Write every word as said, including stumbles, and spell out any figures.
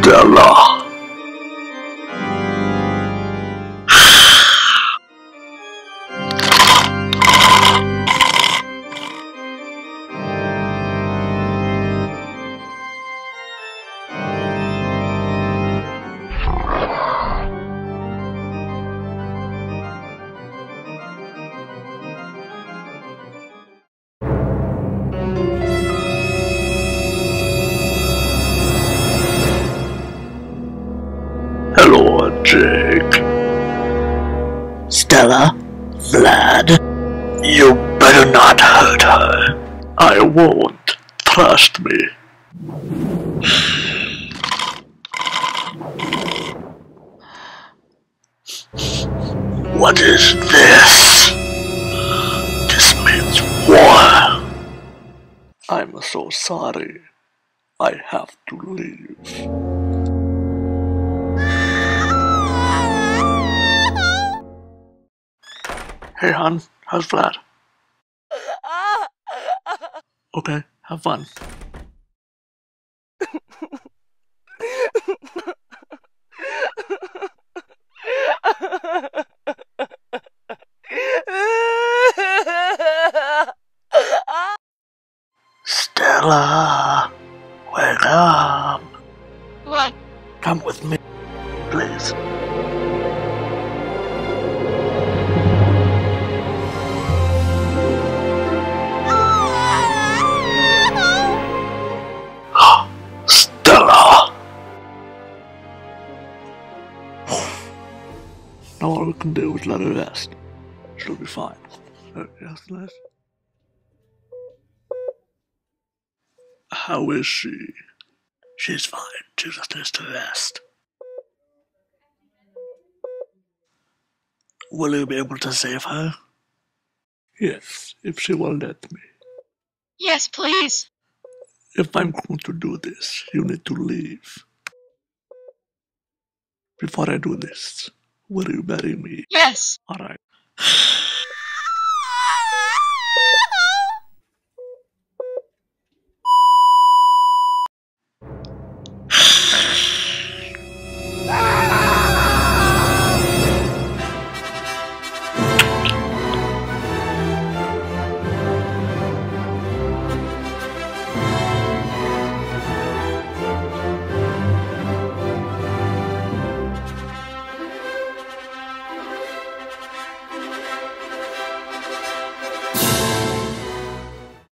Stella. Hello, Jake. Stella? Vlad? You better not hurt her. I won't. Trust me. What is this? This means war. I'm so sorry. I have to leave. Hey, hon, how's Vlad? Okay, have fun. Stella, wake up. What? Come with me, please. Stella! Now all we can do is let her rest. She'll be fine. Uh, yes, Liz? How is she? She's fine. She just needs to rest. Will you be able to save her? Yes, if she will let me. Yes, please. If I'm going to do this, you need to leave. Before I do this, will you marry me? Yes. Alright.